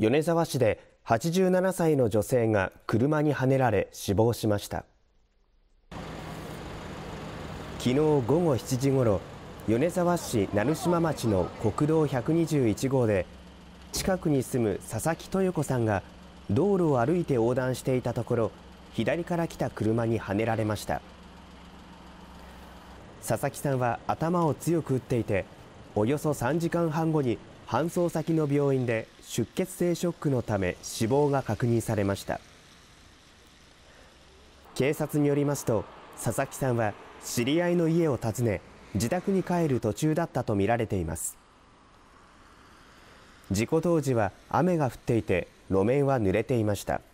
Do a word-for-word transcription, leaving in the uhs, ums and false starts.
米沢市ではちじゅうななさいの女性が車にはねられ死亡しました。昨日午後しちじごろ、米沢市名島町の国道ひゃくにじゅういちごうで近くに住む佐々木豊子さんが道路を歩いて横断していたところ、左から来た車にはねられました。佐々木さんは頭を強く打っていて、およそさんじかんはんごに搬送先の病院で出血性ショックのため死亡が確認されました。警察によりますと、佐々木さんは知り合いの家を訪ね、自宅に帰る途中だったとみられています。事故当時は雨が降っていて、路面は濡れていました。